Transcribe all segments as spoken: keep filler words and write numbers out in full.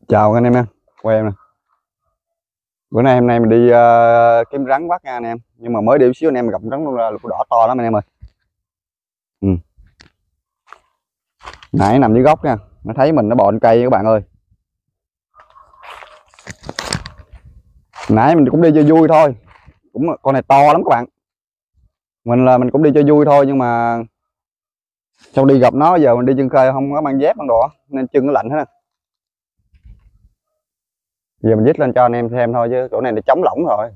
Chào anh em nha, quay em nè. Bữa nay hôm nay mình đi uh, kiếm rắn bắt nha anh em. Nhưng mà mới đi xíu anh em gặp rắn lục đỏ to lắm anh em ơi. Ừ. Nãy nằm dưới gốc nha, nó thấy mình nó bò trên cây các bạn ơi. Nãy mình cũng đi cho vui thôi, cũng con này to lắm các bạn. Mình là mình cũng đi cho vui thôi nhưng mà sau đi gặp nó giờ mình đi chân khơi không có mang dép mang đồ nên chân nó lạnh hết. Giờ mình dít lên cho anh em xem thôi chứ chỗ này nó trống lỏng rồi.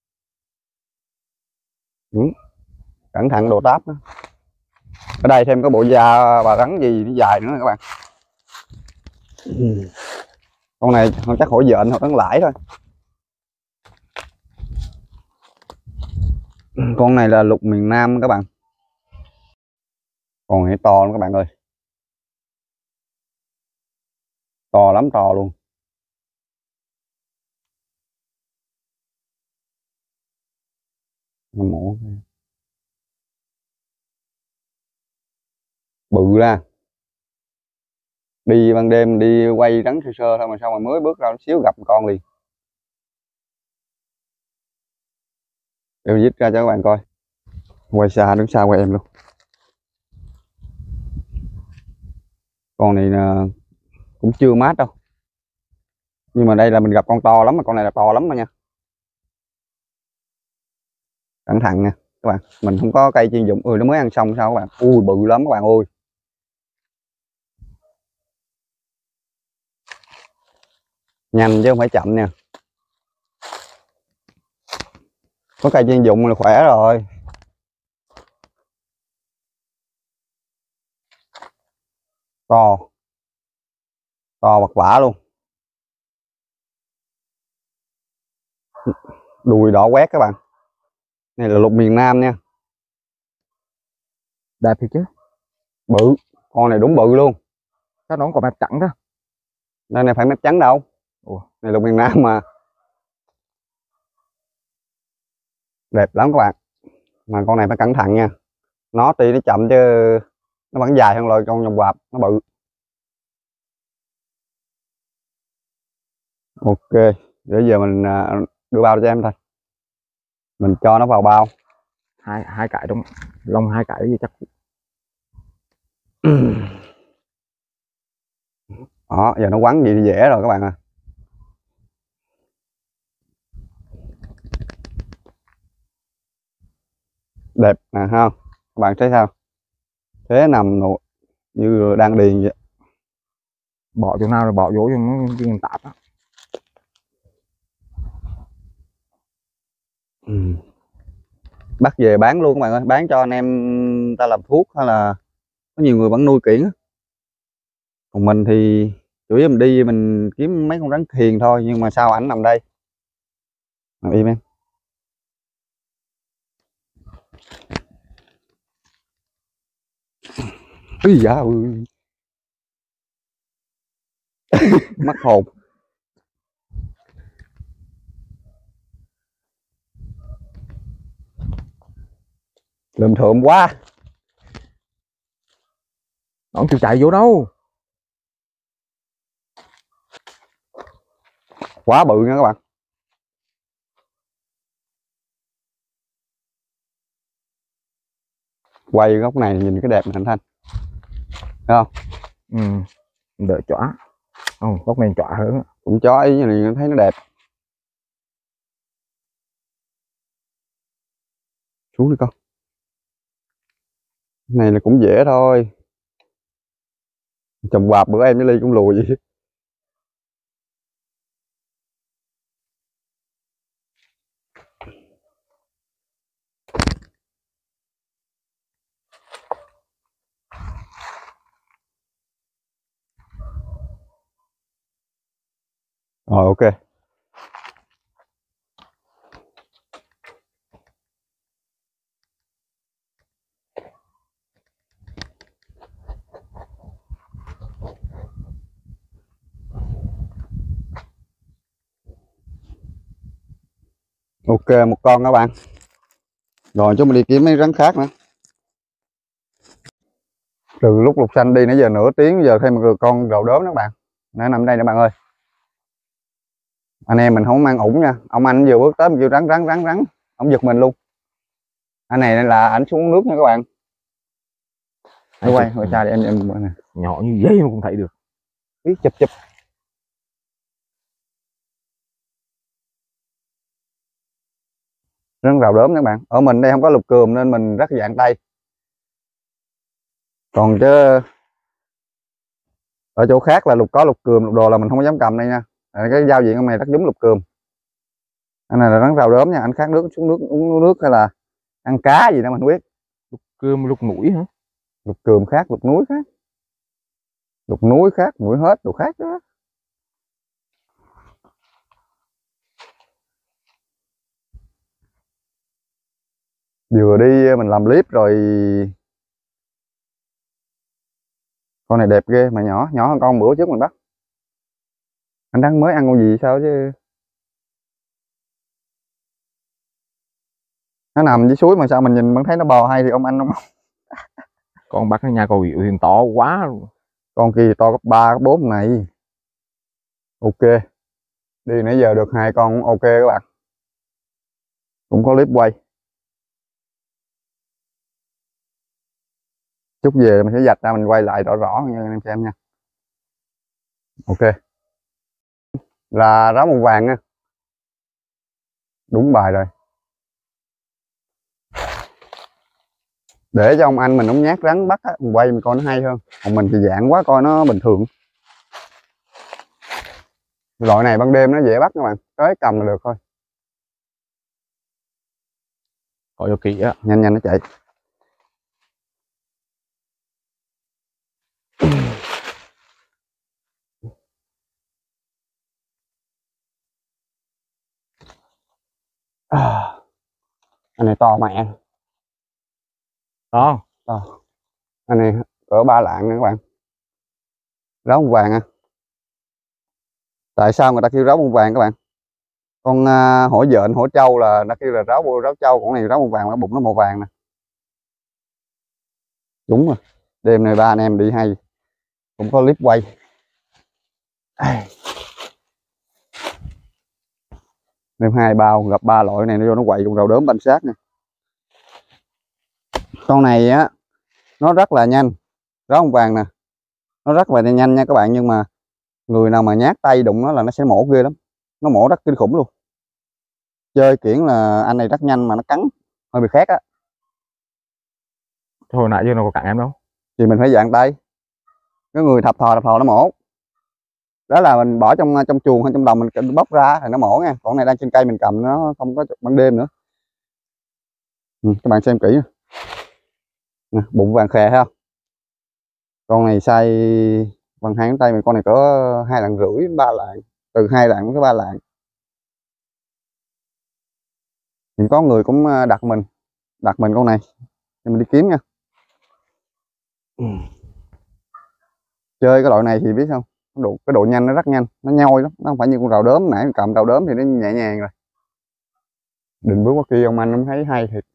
Ừ. Cẩn thận đồ táp đó. Ở đây thêm có bộ da bà rắn gì nó dài nữa các bạn. Ừ. Con này không chắc hổ dện hoặc rắn lãi thôi. Con này là lục miền Nam các bạn. Con này to lắm các bạn ơi. To lắm, to luôn. Mổ bự ra. Đi ban đêm đi quay rắn sơ sơ thôi mà sao mà mới bước ra xíu gặp con liền. Em dít ra cho các bạn coi. Quay xa, đứng xa quay em luôn. Con này là cũng chưa mát đâu. Nhưng mà đây là mình gặp con to lắm, mà con này là to lắm mà nha. Cẩn thận nha các bạn. Mình không có cây chuyên dụng. Ừ nó mới ăn xong sao các bạn. Ui bự lắm các bạn ơi. Nhanh chứ không phải chậm nha. Có cây chuyên dụng là khỏe rồi. To. To bạc vả luôn. Đùi đỏ quét các bạn. Này là lục miền Nam nha. Đẹp thì chứ. Bự. Con này đúng bự luôn. Sao nó không có mép trắng đó. Đây này phải mép trắng đâu. Ủa, này lục miền Nam mà. Đẹp lắm các bạn. Mà con này phải cẩn thận nha. Nó tuy nó chậm chứ nó vẫn dài hơn loại con vòng quạp, nó bự. Ok, để giờ mình đưa bao cho em thôi. Mình cho nó vào bao. Hai hai cái trong lông hai cái gì chắc. Đó, giờ nó quắn gì thì dễ rồi các bạn à. Đẹp nè ha. Các bạn thấy sao? Thế nằm nụ như đang điền vậy. Bỏ chỗ nào rồi bỏ vô cho nó viên tạp á. Ừ. Bắt về bán luôn các bạn ơi, bán cho anh em ta làm thuốc hay là có nhiều người vẫn nuôi kiển á. Còn mình thì chủ yếu mình đi mình kiếm mấy con rắn thiền thôi, nhưng mà sao ảnh nằm đây. Nằm im em. Úi da ơi. Mất hồn. Lượm thượm quá. Nó không chịu chạy vô đâu. Quá bự nha các bạn. Quay góc này nhìn cái đẹp này Thành Thanh. Thấy không? Ừ. Đợi chóa. Không, góc này chóa hơn. Cũng chó ý như này thấy nó đẹp. Xuống đi con. Cái này là cũng dễ thôi. Chồng quạp bữa em với Ly cũng lùi vậy. Rồi ok. Ok một con các bạn. Rồi chúng mình đi kiếm mấy rắn khác nữa. Từ lúc lục xanh đi nãy giờ nửa tiếng, giờ thêm một con rầu đốm đó các bạn. Nó nằm đây nè bạn ơi. Anh em mình không mang ủng nha. Ông anh vừa bước tới mình kêu rắn rắn rắn rắn, ông giật mình luôn. Anh này là ảnh xuống nước nha các bạn. Tôi quay hồi xa để em em nè. Nhỏ như vậy mà cũng thấy được. Ý, chụp chụp. Rắn rào đốm các bạn. Ở mình đây không có lục cườm nên mình rất dạng tay. Còn chứ ở chỗ khác là lục có lục cườm lục đồ là mình không có dám cầm đây nha. Cái giao diện của này rất giống lục cườm. Anh này là rắn rào đốm nha. Anh khát nước xuống nước uống nước hay là ăn cá gì đó mình không biết. Lục cườm lục mũi hả? Lục cườm khác, lục núi khác. Lục núi khác, mũi hết đồ khác đó. Vừa đi mình làm clip rồi. Con này đẹp ghê mà nhỏ, nhỏ hơn con bữa trước mình bắt. Anh đang mới ăn con gì sao chứ. Nó nằm dưới suối mà sao mình nhìn vẫn thấy nó bò hay thì ông anh ông. Con bắt ở nhà cầu hiệu thì to quá luôn. Con kia to gấp ba gấp bốn này. Ok. Đi nãy giờ được hai con ok các bạn. Cũng có clip quay. Chút về mình sẽ dạch ra mình quay lại rõ rõ cho anh em xem nha. Ok. Là ráo màu vàng nha. Đúng bài rồi. Để cho ông anh mình ông nhát rắn bắt á, mình quay mình coi nó hay hơn. Còn mình thì dạng quá coi nó bình thường. Loại này ban đêm nó dễ bắt các bạn. Tới cầm là được thôi. Coi cho kỹ á. Nhanh nhanh nó chạy. À, anh này to mẹ. To. To. Anh này cỡ ba lạng nha các bạn. Ráo màu vàng à. Tại sao người ta kêu ráo màu vàng các bạn? Con uh, hổ dện, hổ trâu là nó kêu là ráo ráo trâu, còn này ráo màu vàng, nó bụng nó màu vàng nè. Đúng rồi. Đêm này ba anh em đi hay. Cũng có clip quay. Đêm hai bao gặp ba loại này nó vô nó quậy con rau đốm banh sát nè. Con này á nó rất là nhanh. Ráo màu vàng nè. Nó rất là nhanh nha các bạn, nhưng mà người nào mà nhát tay đụng nó là nó sẽ mổ ghê lắm. Nó mổ rất kinh khủng luôn. Chơi kiển là anh này rất nhanh mà nó cắn hơi bị khét á. Hồi nãy giờ nó có cắn em đâu. Thì mình phải dạng tay. Cái người thập thò thập thò nó mổ. Đó là mình bỏ trong trong chuồng hay trong đồng mình bóc ra thì nó mổ nha. Còn này đang trên cây mình cầm nó không có ban đêm nữa. Ừ, các bạn xem kỹ nè, bụng vàng khè ha. Con này size bằng hai ngón tay mình, con này có hai lạng rưỡi ba lạng, từ hai lạng đến ba lạng. Thì có người cũng đặt mình đặt mình con này thì mình đi kiếm nha. Ừ. Chơi cái loại này thì biết không, cái độ, cái độ nhanh nó rất nhanh, nó nhoi lắm, nó không phải như con rào đốm. Nãy mình cầm rào đốm thì nó nhẹ nhàng rồi. Đừng bước qua kia ông anh không thấy hay thiệt.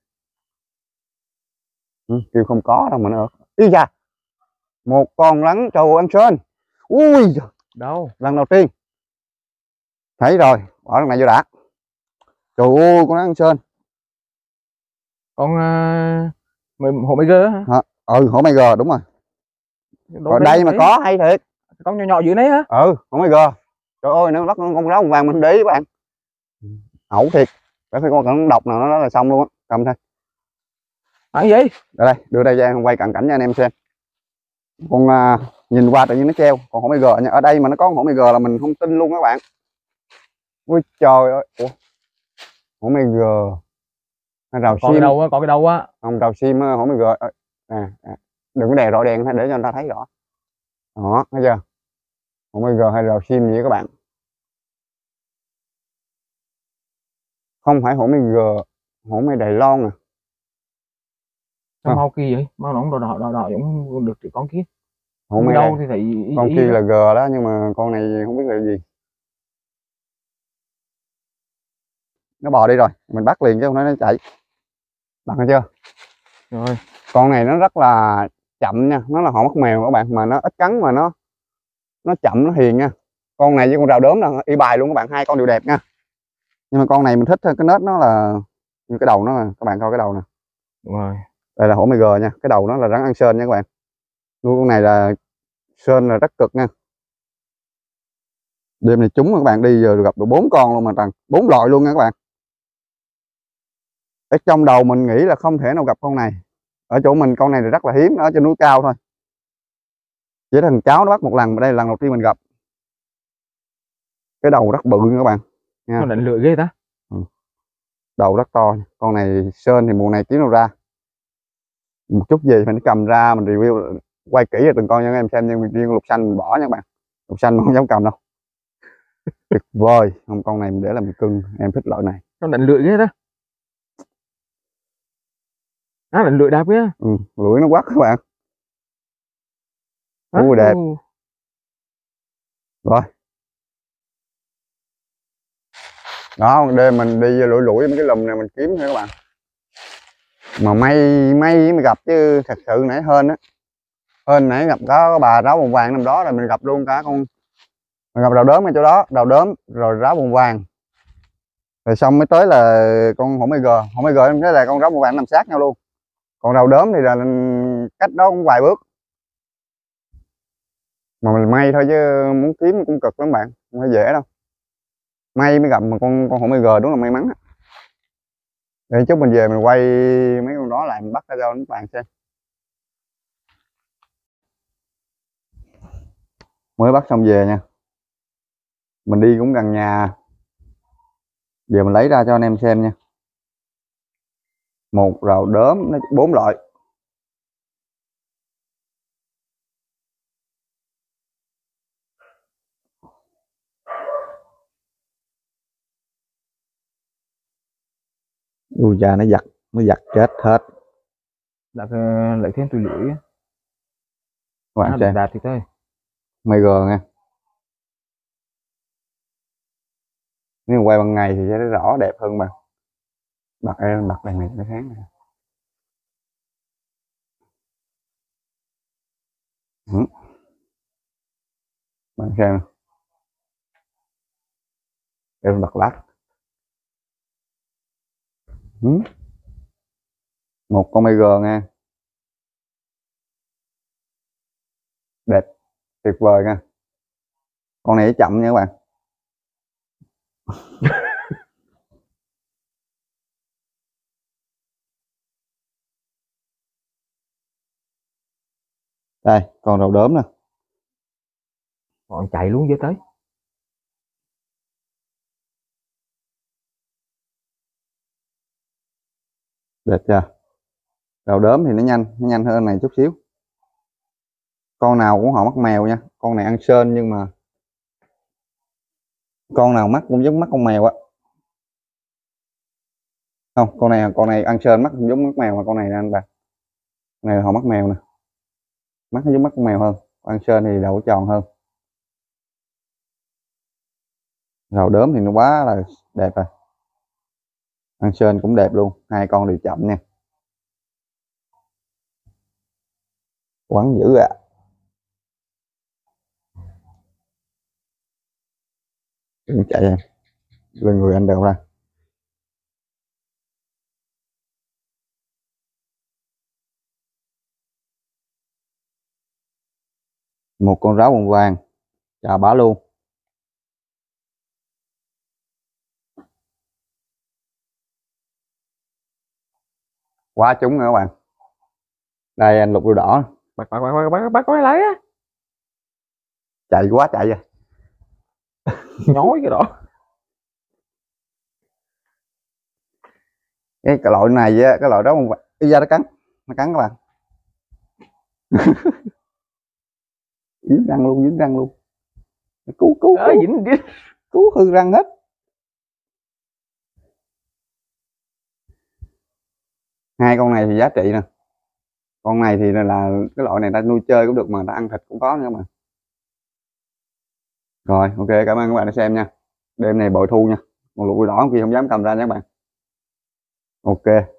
Ừ, kêu không có đâu mà nó ở. Ý da, một con rắn trâu ăn sên. Ui Đâu? Lần đầu tiên thấy rồi, bỏ lần này vô đã. Trời ơi con rắn ăn sên. Con uh, hổ Tiger hả? Hả? Ừ, hổ Tiger đúng rồi. Ở đây mà có hay thiệt. Con nhỏ nhỏ dưới đấy hả? Ừ, hổ Tiger. Trời ơi nó bắt con ráo vàng mình để ý các bạn. Ẩu thiệt. Phải phải con con độc nào nó là xong luôn á. Cầm thôi. Hả gì? Đây, đưa đây ra quay cận cảnh cho anh em xem. Con uh, nhìn qua tự nhiên nó treo, còn hổ Tiger nha. Ở đây mà nó có hổ Tiger là mình không tin luôn các bạn. Ui trời ơi. Ủa? Hổ Tiger. Rào có cái đầu á, có cái đầu á. Không, rào sim hổ Tiger. À, à, đừng có đè rõ đèn để cho người ta thấy rõ. Đó, thấy chưa? Hổ Tiger hay rào sim gì các bạn? Không phải hổ Tiger, hổ mây Đài Loan à. Sao màu kỳ vậy? Màu nó đỏ đỏ đỏ đỏ giống được thì con kia. Hổ mây đâu thì thấy ý, con ý kia đó. là G đó, nhưng mà con này không biết là gì. Nó bò đi rồi, mình bắt liền chứ không nói nó chạy. Bạn thấy chưa? Rồi. Con này nó rất là chậm nha, nó là hổ mắt mèo các bạn, mà nó ít cắn mà nó nó chậm nó hiền nha. Con này với con rào đốm là y bài luôn các bạn, hai con đều đẹp nha. Nhưng mà con này mình thích cái nết nó là như cái đầu nó, các bạn coi cái đầu nè. Đúng rồi. Đây là hổ mày gờ nha, cái đầu nó là rắn ăn sên nha các bạn. Nuôi con này là sên là rất cực nha. Đêm này chúng các bạn đi giờ được gặp được bốn con luôn, mà toàn bốn loại luôn nha các bạn. Ở trong đầu mình nghĩ là không thể nào gặp con này. Ở chỗ mình con này là rất là hiếm, ở trên núi cao thôi. Chỉ thằng cháu nó bắt một lần, mà đây là lần đầu tiên mình gặp. Cái đầu rất bự nha các bạn nha. Nó đánh lưỡi ghê ta. Ừ. Đầu rất to. Con này sên thì mùa này kiếm đâu ra. Một chút gì mình cầm ra mình review, quay kỹ cho từng con cho em xem. Nhưng riêng lục xanh mình bỏ nha các bạn, lục xanh không dám cầm đâu. Tuyệt vời. Không, con này mình để làm cưng, em thích loại này. Nó đánh lưỡi ghê ta. Nó đánh lưỡi đẹp ghê. Ừ, lưỡi nó quắc các bạn. Ui đẹp. Rồi đó, đêm mình đi lủi lủi mấy cái lùm này mình kiếm thôi các bạn. Mà may may mới gặp chứ thật sự nãy hên á, hên nãy gặp có bà ráo bông vàng nằm đó, rồi mình gặp luôn cả con, mình gặp rào đốm ở chỗ đó, rào đốm rồi ráo bông vàng, rồi xong mới tới là con hổ mày gờ. Hổ mày gờ em thấy là con ráo bông vàng nằm sát nhau luôn, còn rào đốm thì là cách đó cũng vài bước. Mà mình may thôi chứ muốn kiếm cũng cực lắm bạn, không phải dễ đâu. May mới gặp mà con con hổ mày gờ, đúng là may mắn á. Để chút mình về mình quay mấy con đó lại, mình bắt ra cho các bạn xem. Mới bắt xong về nha, mình đi cũng gần nhà, giờ mình lấy ra cho anh em xem nha. Một rào đốm nó bốn loại. Ui da, nó giặt nó giặt chết hết. Đặt lấy thêm tùi lưỡi. Các bạn xem đạt thì thôi. mày gờ nha. Nếu mà quay ban ngày thì sẽ thấy rõ đẹp hơn mà. Bật em bật đèn này nó sáng nè. Ừ. Bạn xem. Em bật lát. Ừ. Một con mày gờ nha. Đẹp, tuyệt vời nha. Con này chậm nha các bạn. Đây, con rào đốm nè. Còn chạy luôn dưới tới. Đẹp chưa? Rào đốm thì nó nhanh, nó nhanh hơn này chút xíu. Con nào cũng họ mắt mèo nha. Con này ăn sên nhưng mà con nào mắt cũng giống mắt con mèo á. Không, con này con này ăn sên mắt cũng giống mắt mèo, mà con này anh bà. Con này họ mắt mèo nè. Mắt nó giống mắt con mèo hơn. Ăn sên thì đầu tròn hơn. Rào đốm thì nó quá là đẹp rồi. Ăn sên cũng đẹp luôn, hai con đều chậm nha. Quắn dữ ạ. À. Đừng chạy em, lên người anh đều ra. Một con ráo bông vàng, chào bá luôn. Quá trúng nữa các bạn. Đây anh lục đuôi đỏ. Bắt bắt bắt bắt bắt có lấy á. Chạy quá chạy rồi. Nhói cái đó. Cái, cái loại này á, cái loại đó bông vàng, đi ra nó cắn, nó cắn các bạn. Dính răng luôn, dính răng luôn. Cứu cứu Ờ, cứu. dính dính. Cứu hư răng hết. Hai con này thì giá trị nè. Con này thì là, là cái loại này ta nuôi chơi cũng được, mà ta ăn thịt cũng có nữa mà. Rồi ok, cảm ơn các bạn đã xem nha. Đêm này bội thu nha. Một lụi đỏ kia không dám cầm ra nha các bạn. Ok.